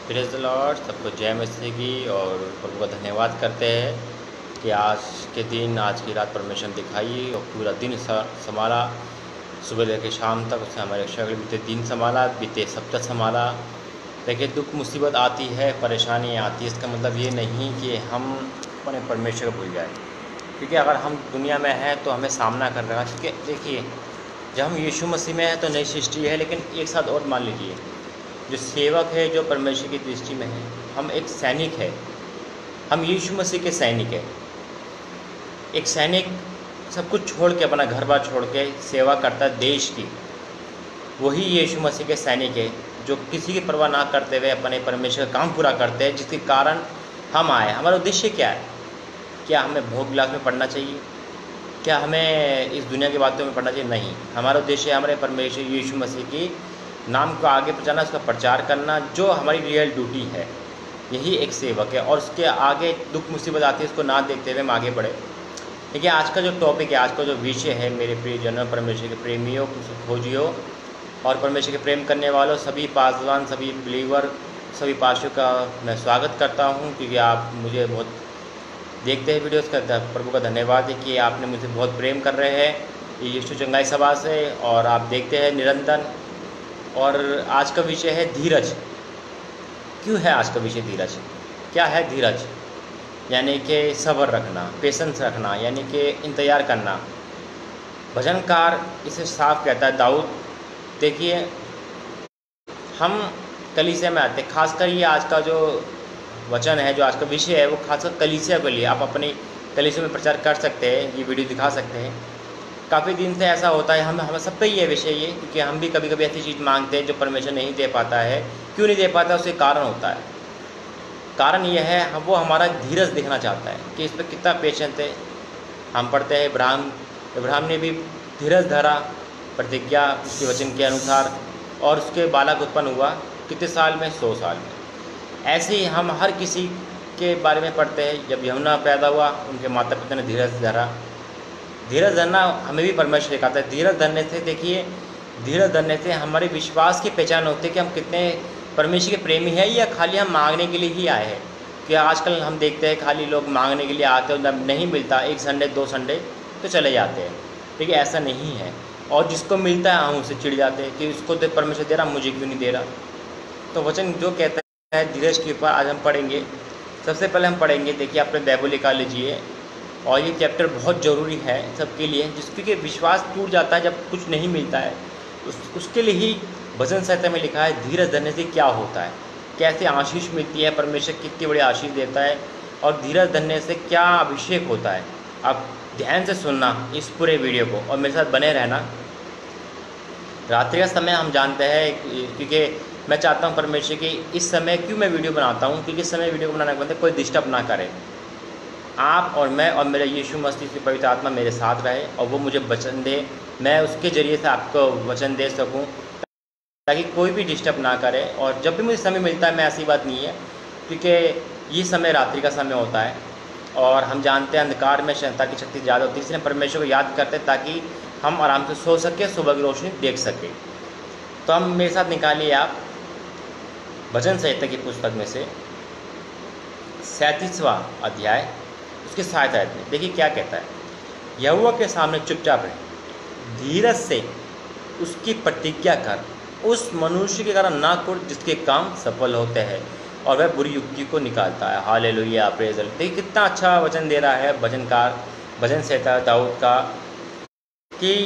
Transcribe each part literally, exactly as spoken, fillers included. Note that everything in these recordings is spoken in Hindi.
Praise the Lord. सबको जय मसीह की और प्रभु का धन्यवाद करते हैं कि आज के दिन, आज की रात परमेश्वर ने दिखाई और पूरा दिन संभाला, सुबह लेकर शाम तक उसने हमारे रक्षा के बीते दिन संभाला, बीते सप्ताह संभाला। देखिए, दुख मुसीबत आती है, परेशानी आती है, इसका मतलब ये नहीं कि हम अपने परमेश्वर को भूल जाए, क्योंकि अगर हम दुनिया में हैं तो हमें सामना कर रहा है। क्योंकि देखिए, जब हम यीशु मसीह में हैं तो नई सृष्टि है, लेकिन एक साथ और मान लीजिए, जो सेवक है, जो परमेश्वर की दृष्टि में है, हम एक सैनिक है, हम यीशु मसीह के सैनिक है। एक सैनिक सब कुछ छोड़ के, अपना घर बार छोड़ के सेवा करता है देश की, वही यीशु मसीह के सैनिक है, जो किसी की परवाह ना करते हुए अपने परमेश्वर का काम पूरा करते हैं, जिसके कारण हम आए। हमारा उद्देश्य क्या है? क्या हमें भोग विलास में पढ़ना चाहिए? क्या हमें इस दुनिया की बातों में पढ़ना चाहिए? नहीं। हमारा उद्देश्य है हमारे परमेश्वर यीशु मसीह की नाम को आगे पहुँचाना, उसका प्रचार करना, जो हमारी रियल ड्यूटी है। यही एक सेवक है, और उसके आगे दुख मुसीबत आती है, उसको ना देखते हुए हम आगे बढ़े। देखिए, आज का जो टॉपिक है, आज का जो विषय है, मेरे प्रिय जनों, परमेश्वर के प्रेमियों, खोजियों और परमेश्वर के प्रेम करने वालों, सभी पासवान, सभी बिलीवर, सभी पास्टरों का मैं स्वागत करता हूँ, क्योंकि आप मुझे बहुत देखते हैं वीडियोस का। प्रभु का धन्यवाद है कि आपने मुझे बहुत प्रेम कर रहे हैं, ये यीशु चंगाई सभा से, और आप देखते हैं निरंतर। और आज का विषय है धीरज। क्यों है आज का विषय धीरज? क्या है धीरज? यानी कि सब्र रखना, पेशेंस रखना, यानी कि इंतज़ार करना। भजनकार इसे साफ कहता है, दाऊद। देखिए, हम कलीसिया में आते, खासकर ये आज का जो वचन है, जो आज का विषय है, वो खासकर कलीसिया के लिए। आप अपनी कलीसिया में प्रचार कर सकते हैं, ये वीडियो दिखा सकते हैं। काफ़ी दिन से ऐसा होता है, हम हम सब का ही है विषय ये, क्योंकि हम भी कभी कभी ऐसी चीज़ मांगते हैं जो परमेश्वर नहीं दे पाता है। क्यों नहीं दे पाता? उसके कारण होता है। कारण ये है, हम वो हमारा धीरज दिखना चाहता है कि इस पर कितना पेशेंस है। हम पढ़ते हैं इब्राहिम इब्राहिम ने भी धीरज धरा, प्रतिज्ञा उसके वचन के अनुसार, और उसके बालक उत्पन्न हुआ कितने साल में? सौ साल में। ऐसे ही हम हर किसी के बारे में पढ़ते हैं। जब यमुना पैदा हुआ, उनके माता पिता ने धीरज धरा। धीरज धरना हमें भी परमेश्वर सिखाता है। धीरज धरने से, देखिए, धीरज धरने से हमारे विश्वास की पहचान होती है कि हम कितने परमेश्वर के प्रेमी हैं, या खाली हम मांगने के लिए ही आए हैं। कि आजकल हम देखते हैं खाली लोग मांगने के लिए आते हैं, जब नहीं मिलता एक संडे दो संडे तो चले जाते हैं। देखिए, ऐसा नहीं है। और जिसको मिलता है हम उससे चिढ़ जाते हैं कि उसको तो परमेश्वर दे रहा, मुझे क्यों नहीं दे रहा। तो वचन जो कहता है धीरज के ऊपर आज हम पढ़ेंगे। सबसे पहले हम पढ़ेंगे, देखिए, अपने बाइबल निकाल लीजिए, और ये चैप्टर बहुत ज़रूरी है सबके लिए, जिसके विश्वास टूट जाता है जब कुछ नहीं मिलता है। उस उसके लिए ही भजन संहिता में लिखा है धीरज धरने से क्या होता है, कैसे आशीष मिलती है, परमेश्वर कितनी बड़ी आशीष देता है, और धीरज धरने से क्या अभिषेक होता है। आप ध्यान से सुनना इस पूरे वीडियो को और मेरे साथ बने रहना। रात्रि का समय हम जानते हैं, क्योंकि मैं चाहता हूँ परमेश्वर की इस समय क्यों मैं वीडियो बनाता हूँ, क्योंकि इस समय वीडियो को बनाने के बाद कोई डिस्टर्ब ना करे। आप और मैं और मेरे यीशु मसीह की पवित्र आत्मा मेरे साथ रहे, और वो मुझे वचन दे, मैं उसके ज़रिए से आपको वचन दे सकूं, ताकि कोई भी डिस्टर्ब ना करे। और जब भी मुझे समय मिलता है, मैं ऐसी बात नहीं है, क्योंकि ये समय रात्रि का समय होता है, और हम जानते हैं अंधकार में शैतान की शक्ति ज़्यादा होती है, इसलिए परमेश्वर को याद करते हैं ताकि हम आराम से सो सकें, सुबह की रोशनी देख सकें। तो हम मेरे साथ निकालिए आप भजन संहिता की पुस्तक में से सैंतीसवां अध्याय, उसके सात आयत में देखिए क्या कहता है। यहोवा के सामने चुपचाप रहे, धीरज से उसकी प्रतिज्ञा कर, उस मनुष्य के कारण ना कुड़ जिसके काम सफल होते हैं, और वह बुरी युक्ति को निकालता है। Hallelujah, praise the Lord. देखिए कितना अच्छा वचन दे रहा है भजनकार, भजन संहिता दाऊद का, कि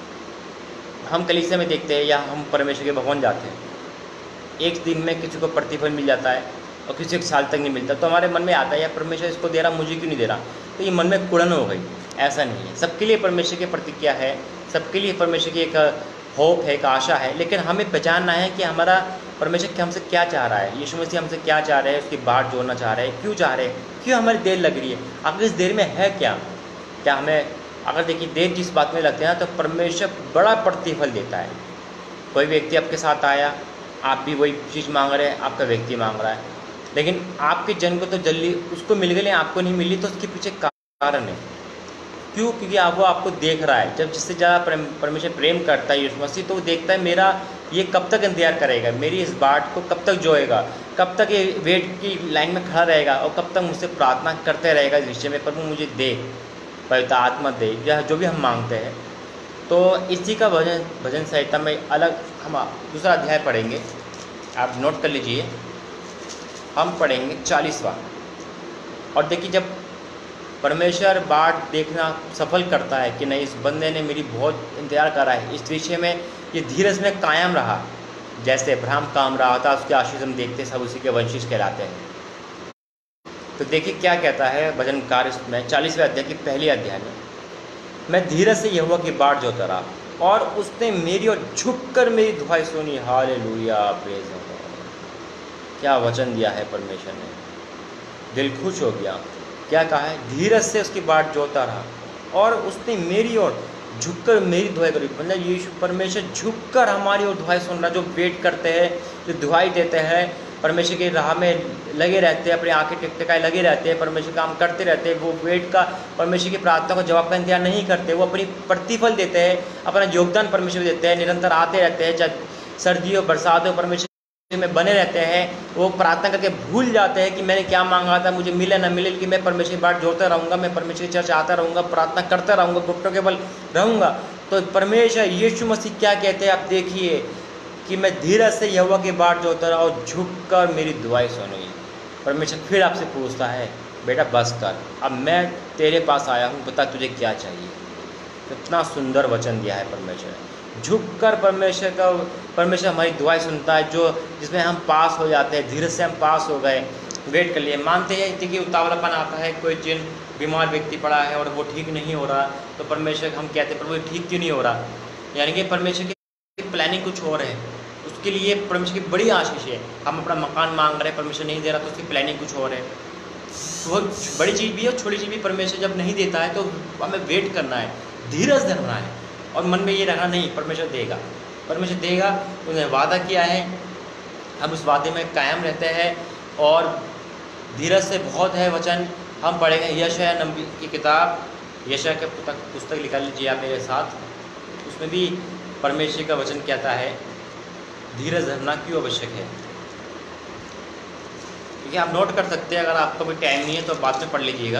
हम कलीसिया में देखते हैं या हम परमेश्वर के भवन जाते हैं, एक दिन में किसी को प्रतिफल मिल जाता है और किसी एक साल तक नहीं मिलता, तो हमारे मन में आता है, या परमेश्वर इसको दे रहा, मुझे क्यों नहीं दे रहा। तो ये मन में कुड़न हो गई। ऐसा नहीं है, सबके लिए परमेश्वर की प्रतिज्ञा है, सबके लिए परमेश्वर की एक होप है, एक आशा है, लेकिन हमें पहचानना है कि हमारा परमेश्वर के हमसे क्या चाह रहा है, यीशु मसीह हमसे क्या चाह रहे हैं, उसकी बाट जोड़ना चाह रहे हैं, क्यों चाह रहे हैं, क्यों हमारी देर लग रही है, आखिर इस देर में है क्या। क्या हमें, अगर देखिए देर जिस बात में लगते हैं तो परमेश्वर बड़ा प्रतिफल देता है। कोई व्यक्ति आपके साथ आया, आप भी वही चीज़ मांग रहे हैं, आपका व्यक्ति मांग रहा है, लेकिन आपके जन को तो जल्दी उसको मिल गई, आपको नहीं मिली, तो उसके पीछे कारण है। क्यों? क्योंकि आप वो आपको देख रहा है। जब जिससे ज़्यादा परमेश्वर प्रेम करता है यीशु मसीह, तो वो देखता है मेरा ये कब तक इंतजार करेगा, मेरी इस बाट को कब तक जोएगा, कब तक ये वेट की लाइन में खड़ा रहेगा और कब तक मुझसे प्रार्थना करते रहेगा इस विषय में, प्रभु मुझे दे, पवित्र आत्मा दे, या जो भी हम मांगते हैं। तो इसी का भजन भजन संहिता में अलग हम दूसरा अध्याय पढ़ेंगे, आप नोट कर लीजिए। हम पढ़ेंगे चालीसवां। और देखिए, जब परमेश्वर बाट देखना सफल करता है कि नहीं, इस बंदे ने मेरी बहुत इंतजार करा है, इस विषय में ये धीरज में कायम रहा, जैसे अब्राहम काम रहा था, उसकी आशीष हम देखते सब उसी के वंशिश कहलाते हैं। तो देखिए क्या कहता है भजनकार में चालीसवें अध्याय की पहली अध्याय में, मैं धीरज से यहोवा की बाट जोता रहा और उसने मेरी और झुककर मेरी दुहाई सुनी। Hallelujah, praise the Lord. क्या वचन दिया है परमेश्वर ने, दिल खुश हो गया। क्या कहा है, धीरज से उसकी बाट जोता रहा और उसने मेरी ओर झुककर मेरी दुहाई करी। मतलब यीशु परमेश्वर झुककर हमारी ओर दुहाई सुन रहा, जो वेट करते हैं, जो दुहाई देते हैं, परमेश्वर की राह में लगे रहते हैं, अपनी आंखें टिकटिकाए लगे रहते हैं, परमेश्वर काम करते रहते हैं, वो वेट का, परमेश्वर की प्रार्थना को जवाब का इंतजार नहीं करते, वो अपनी प्रतिफल देते हैं, अपना योगदान परमेश्वर देते हैं, निरंतर आते रहते हैं, चाहे सर्दी हो बरसात हो, परमेश्वर में बने रहते हैं। वो प्रार्थना करके भूल जाते हैं कि मैंने क्या मांगा था, मुझे मिले ना मिले, लेकिन मैं परमेश्वर की बाट जोड़ता रहूँगा, मैं परमेश्वर की चर्च आता रहूँगा, प्रार्थना करता रहूँगा, घुटनों के बल रहूँगा। तो परमेश्वर यीशु मसीह क्या कहते हैं, आप देखिए कि मैं धीरज से यहोवा की बाट जोड़ता रहा और झुककर मेरी दुआएं सुनी। परमेश्वर फिर आपसे पूछता है, बेटा बस कर, अब मैं तेरे पास आया हूँ, बता तुझे क्या चाहिए। कितना सुंदर वचन दिया है परमेश्वर ने। झुककर परमेश्वर का परमेश्वर हमारी दुआएं सुनता है, जो जिसमें हम पास हो जाते हैं, धीरज से हम पास हो गए, वेट कर लिए। मानते हैं कि उतावलापन आता है, कोई जिन बीमार व्यक्ति पड़ा है और वो ठीक नहीं हो रहा, तो परमेश्वर हम कहते हैं प्रभु ठीक क्यों नहीं हो रहा, यानी कि परमेश्वर की प्लानिंग कुछ और है, उसके लिए परमेश्वर की बड़ी आशीष है। हम अपना मकान मांग रहे हैं, परमेश्वर नहीं दे रहा, तो उसकी प्लानिंग कुछ और है। तो वो बड़ी चीज़ भी और छोटी चीज़ भी परमेश्वर जब नहीं देता है तो हमें वेट करना है, धीरज धरना है और मन में ये रखना नहीं परमेश्वर देगा, परमेश्वर देगा, उन्हें वादा किया है, हम उस वादे में कायम रहते हैं। और धीरज से बहुत है वचन हम पढ़ेंगे। यशायाह नबी की किताब, यशायाह के पुस्तक पुस्तक निकाल लीजिए आप मेरे साथ, उसमें भी परमेश्वर का वचन कहता है धीरज धरना क्यों आवश्यक है। ठीक है, आप नोट कर सकते हैं, अगर आपका भी टाइम नहीं है तो बाद में पढ़ लीजिएगा।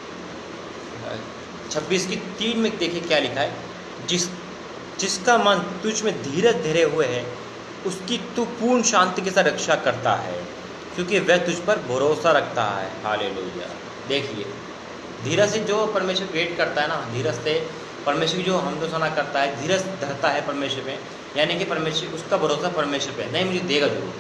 छब्बीस की तीन में देखिए क्या लिखा है, जिस जिसका मन तुझ में धीरज धरे हुए है उसकी तू पूर्ण शांति के साथ रक्षा करता है, क्योंकि वह तुझ पर भरोसा रखता है। हालेलुया। देखिए धीरज से जो परमेश्वर वेट करता है ना, धीरज से परमेश्वर की जो हमदोसना करता है, धीरज धरता है परमेश्वर पे, यानी कि परमेश्वर उसका भरोसा परमेश्वर पे, नहीं मुझे देगा जरूर।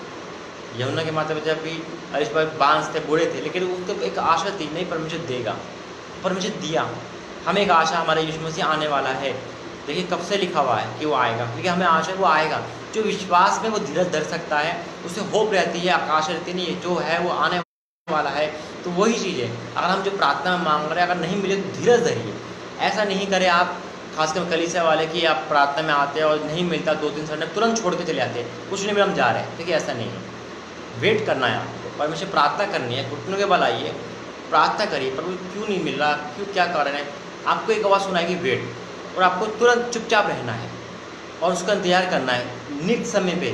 यमुना के माता पिता भी अरिश भाई बांस थे, बूढ़े थे, लेकिन उसको एक आशा थी, नहीं परमेश्वर देगा, परमेश्वर दिया। हमें एक आशा, हमारे यीशु मसीह आने वाला है। देखिए कब से लिखा हुआ है कि वो आएगा, देखिए हमें आशा है वो आएगा। जो विश्वास में वो धीरज धर सकता है, उसे होप रहती है, आकाश रहती नहीं है, जो है वो आने वाला है। तो वही चीज़ है, अगर हम जो प्रार्थना में मांग रहे हैं अगर नहीं मिले तो धीरज धरिए। ऐसा नहीं करें आप, खासकर कलीसिया वाले, कि आप प्रार्थना में आते हैं और नहीं मिलता, दो तीन समय तुरंत छोड़ के चले आते हैं, कुछ नहीं मिला हम जा रहे हैं। देखिए ऐसा नहीं है, वेट करना है आपको, परमेश्वर प्रार्थना करनी है, घुटनों के बल आइए, प्रार्थना करिए, प्रभु क्यों नहीं मिल रहा, क्यों, क्या कारण है। आपको एक आवाज़ सुनाएगी वेट, और आपको तुरंत चुपचाप रहना है और उसका इंतजार करना है। नित समय पे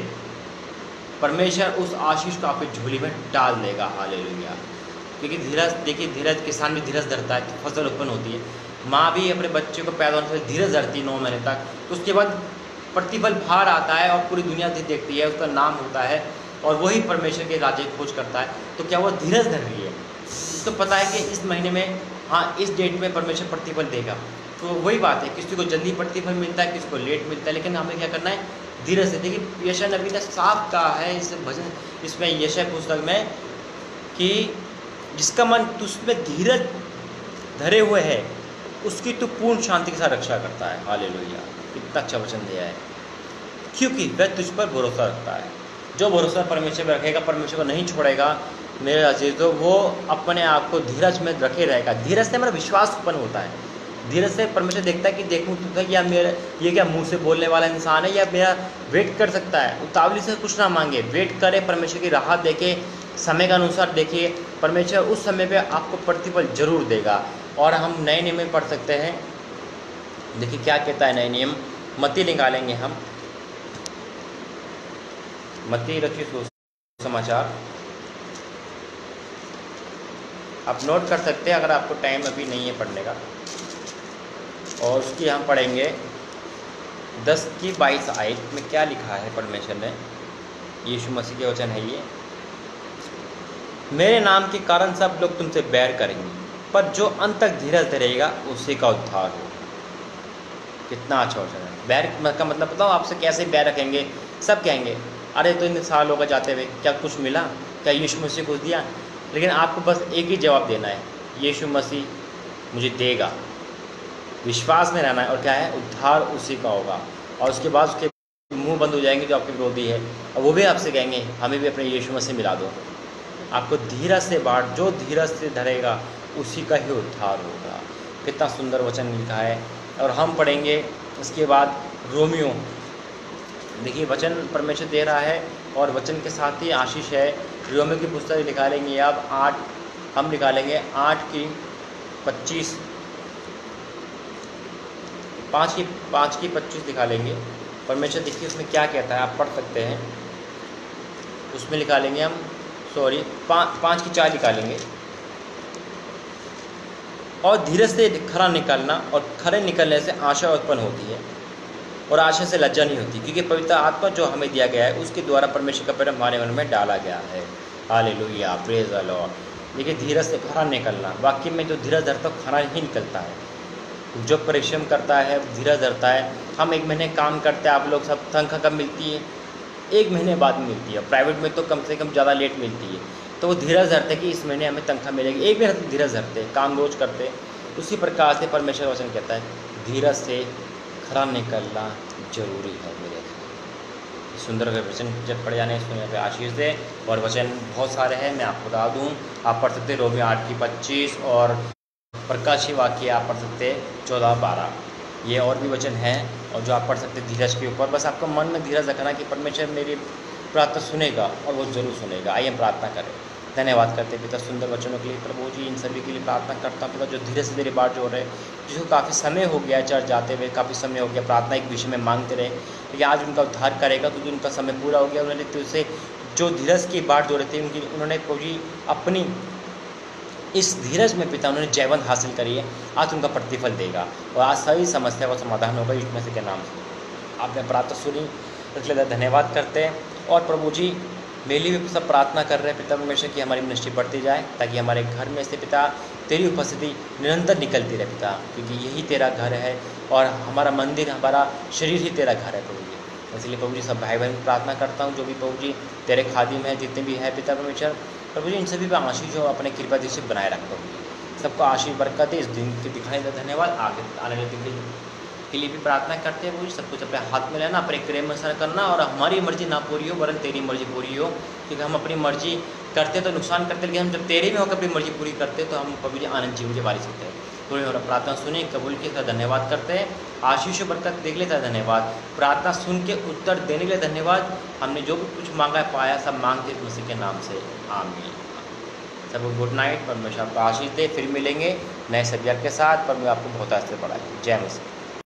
परमेश्वर उस आशीष को आपकी झोली में डाल देगा। हालेलुया। क्योंकि धीरज, देखिए धीरज, किसान भी धीरज धरता है तो फसल उत्पन्न होती है। माँ भी अपने बच्चे को पैदा होने से धीरज धरती है नौ महीने तक, तो उसके बाद प्रतिफल बाहर आता है और पूरी दुनिया देखती है, उसका नाम होता है और वही परमेश्वर के राज्य की खोज करता है। तो क्या वो धीरज धर रही है, उसको पता है कि इस महीने में, हाँ इस डेट में परमेश्वर प्रतिफल देगा। तो वही बात है, किसी को जल्दी प्रतिफल मिलता है, किसी को लेट मिलता है, लेकिन हमें क्या करना है, धीरज से। देखिए यशायाह नबी ने साफ कहा है इस भजन, इसमें यशायाह पुस्तक में, कि जिसका मन तुझमें धीरज धरे हुए है उसकी तो पूर्ण शांति के साथ रक्षा करता है। हालेलुया। इतना अच्छा वचन दिया है, क्योंकि वह तुझ पर भरोसा रखता है। जो भरोसा परमेश्वर पर रखेगा, परमेश्वर को नहीं छोड़ेगा मेरे अजीज, तो वो अपने आप को धीरज में रखे रहेगा। धीरज से हमारा विश्वास उत्पन्न होता है। धीरज से परमेश्वर देखता है कि देखूँ तो क्या मेरा, ये क्या मुंह से बोलने वाला इंसान है या मेरा वेट कर सकता है। उतावली से कुछ ना मांगे, वेट करे, परमेश्वर की राह देखे, समय के अनुसार देखिए, परमेश्वर उस समय पे आपको प्रतिफल जरूर देगा। और हम नए नियम में पढ़ सकते हैं, देखिए क्या कहता है नए नियम, मत्ती निकालेंगे हम, मत्ती रचित सुसमाचार आप नोट कर सकते हैं अगर आपको टाइम अभी नहीं है पढ़ने का। और उसकी हम पढ़ेंगे दस की बाईस आयत में क्या लिखा है परमेश्वर ने। यीशु मसीह के वचन है ये, मेरे नाम के कारण सब लोग तुमसे बैर करेंगे, पर जो अंत तक धीरज धरेगा उसी का उद्धार होगा। कितना अच्छा वचन है। बैर का मतलब बताओ आपसे कैसे बैर रखेंगे। सब कहेंगे अरे तो इतने साल होगा जाते हुए, क्या कुछ मिला, क्या यीशु मसीह कुछ दिया। लेकिन आपको बस एक ही जवाब देना है, यीशु मसीह मुझे देगा। विश्वास में रहना है और क्या है, उद्धार उसी का होगा। और उसके बाद उसके मुंह बंद हो जाएंगे जो आपके विरोधी है, और वो भी आपसे कहेंगे हमें भी अपने यीशु मसीह मिला दो। आपको धीरज से बांट, जो धीरज से धरेगा उसी का ही उद्धार होगा। कितना सुंदर वचन लिखा है। और हम पढ़ेंगे इसके बाद रोमियो। देखिए वचन परमेश्वर दे रहा है और वचन के साथ ही आशीष है। रोमियो की पुस्तक निकालेंगे अब आठ, हम निकालेंगे आठ की पच्चीस, पाँच की पाँच की पच्चीस निकालेंगे। परमेश्वर देखिए उसमें क्या कहता है, आप पढ़ सकते हैं। उसमें निकालेंगे हम सॉरी पाँच पाँच की चार निकालेंगे। और धीरज से खरा निकलना, और खरे निकलने से आशा उत्पन्न होती है, और आशा से लज्जा नहीं होती, क्योंकि पवित्र आत्मा जो हमें दिया गया है उसके द्वारा परमेश्वर का प्रेम हमारे मन में डाला गया है। Hallelujah, praise the Lord. देखिए धीरज से खरा निकलना, वाकई में जो धीरज धरता है खरा ही निकलता है। जो परिश्रम करता है धीरज धरता है। हम एक महीने काम करते हैं, आप लोग सब तनख्वाह कब मिलती है, एक महीने बाद मिलती है। प्राइवेट में तो कम से कम ज़्यादा लेट मिलती है। तो वो धीरज धरते कि इस महीने हमें तनख्वाह मिलेगी, एक महीने तक धीरज धरते, काम रोज करते। उसी प्रकार से परमेश्वर वचन कहता है धीरज से खरा निकलना जरूरी है मेरे। सुंदर वचन जब पढ़े जाने सुनने पे आशीष दे। और वचन बहुत सारे हैं, मैं आपको बता दूँ। आप पढ़ सकते रोमियो आठ की पच्चीस, और प्रकाशी वाक्य आप पढ़ सकते चौदह बारह। ये और भी वचन हैं और जो आप पढ़ सकते धीरज के ऊपर। बस आपको मन में धीरज रखना कि परमेश्वर मेरी प्रार्थना सुनेगा, और वो जरूर सुनेगा। आइए हम प्रार्थना करें। धन्यवाद करते पिता सुंदर वचनों के लिए। प्रभु जी इन सभी के लिए प्रार्थना करता हूँ पिता, जो धीरे से धीरे बात जो रहे, जिसको काफ़ी समय हो गया चर्च जाते हुए, काफ़ी समय हो गया प्रार्थना एक विषय में मांगते रहे, लेकिन आज उनका उद्धार करेगा तो उनका समय पूरा हो गया। उन्होंने तुझसे जो धीरज की बात जो रहे थे उनकी, उन्होंने प्रभु जी अपनी इस धीरज में पिता उन्होंने जयवंत हासिल करी है। आज उनका प्रतिफल देगा और आज सही समस्या का समाधान होगा यीशु मसीह के नाम से। आपने प्रार्थना सुनी, इसलिए धन्यवाद करते हैं। और प्रभु जी मेरे लिए भी सब प्रार्थना कर रहे हैं पिता परमेश्वर की हमारी मिनिस्ट्री बढ़ती जाए, ताकि हमारे घर में से पिता तेरी उपस्थिति निरंतर निकलती रहे पिता, क्योंकि यही तेरा घर है और हमारा मंदिर, हमारा शरीर ही तेरा घर है प्रभु जी। इसलिए प्रभु जी सब भाई बहन प्रार्थना करता हूँ, जो भी प्रभु जी तेरे खादिम है, जितने भी है पिता परमेश्वर, प्रभु जी इन सभी पर आशीष हो, अपने कृपा दृष्टि बनाए रख प्रभु जी। सबको आशीष बरकत दे। इस दिन के दिखाने का धन्यवाद। आगे आने वाले दिन के लिए भी प्रार्थना करते हैं प्रभु जी, सब कुछ अपने हाथ में लेना, अपने प्रेम अनुसार करना, और हमारी मर्जी ना पूरी हो वरन तेरी मर्जी पूरी हो। क्योंकि हम अपनी मर्जी करते तो नुकसान करते, लेकिन हम जब तेरे में होकर अपनी मर्जी पूरी करते तो हम प्रभु जी आनंद जीवन के वारिस होते हैं। थोड़ी और प्रार्थना सुने, कबूल के साथ धन्यवाद करते हैं। आशीष बरकत देख लेता है धन्यवाद। प्रार्थना सुन के उत्तर देने के लिए धन्यवाद। हमने जो भी कुछ मांगा है पाया सब मांगते इस मसीह के नाम से, आमीन। सबको गुड नाइट। परमेश्वर आपको आशीष दे। फिर मिलेंगे नए सब्जेक्ट के साथ। पर मैं आपको बहुत आस्ते पढ़ाए। जय मसीह।